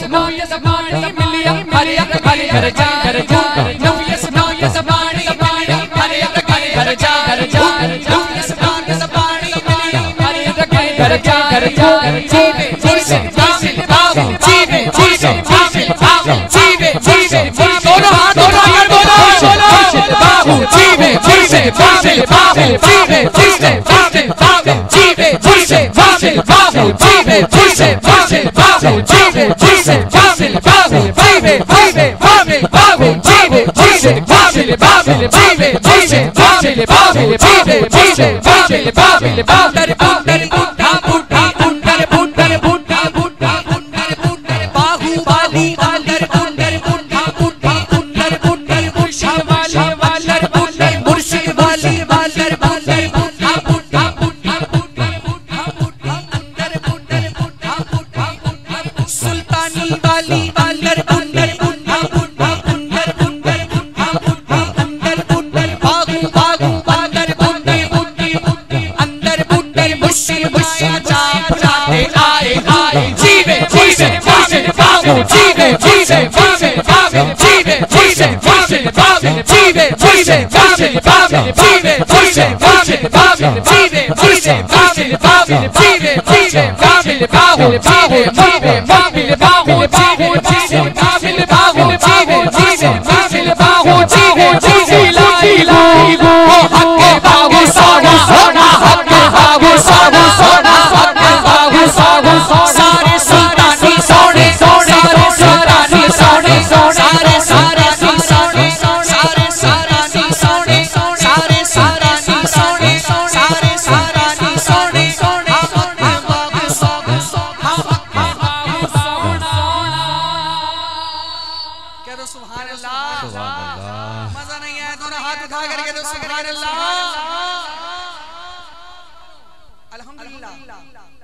सुनो ये ज़बानी मिलिया हरे घर जा लो ये सुनो ये ज़बानी मिलिया हरे घर जा लो ये सुनो ये ज़बानी मिलिया हरे घर जा जीवे जीवे बाबू जीवे जीवे बाबू जीवे जीवे दोनों हाथ बोलो बाबू जीवे जीवे बाबू जीवे जीवे बाबू जीवे जीवे बाबू जीवे जीवे बाबू जीवे जीवे बाबू जीवे जीवे बाबू जीवे जीवे बाबू जीवे जीवे बाबू जीवे जीवे मजा नहीं आया दोनों हाथ उठा करके तो सुभान अल्लाह अल्हम्दुलिल्लाह।